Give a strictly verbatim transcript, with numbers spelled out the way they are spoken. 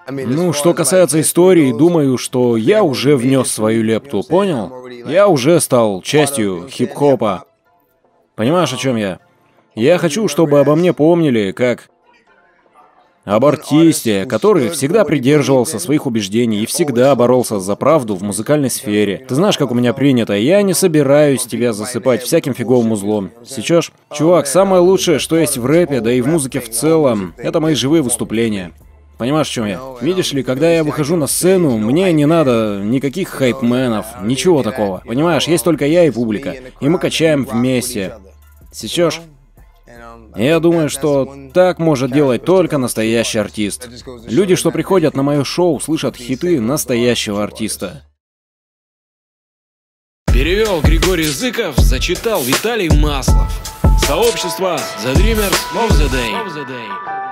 Ну, что касается истории, думаю, что я уже внес свою лепту, понял? Я уже стал частью хип-хопа. Понимаешь, о чем я? Я хочу, чтобы обо мне помнили как об артисте, который всегда придерживался своих убеждений и всегда боролся за правду в музыкальной сфере. Ты знаешь, как у меня принято, я не собираюсь тебя засыпать всяким фиговым узлом. Сечешь? Чувак, самое лучшее, что есть в рэпе, да и в музыке в целом, это мои живые выступления. Понимаешь, в чем я? Видишь ли, когда я выхожу на сцену, мне не надо никаких хайпменов, ничего такого. Понимаешь, есть только я и публика, и мы качаем вместе. Сечешь? Я думаю, что так может делать только настоящий артист. Люди, что приходят на мое шоу, слышат хиты настоящего артиста. Перевел Григорий Зыков, зачитал Виталий Маслов. Сообщество The Dreamers of the Day.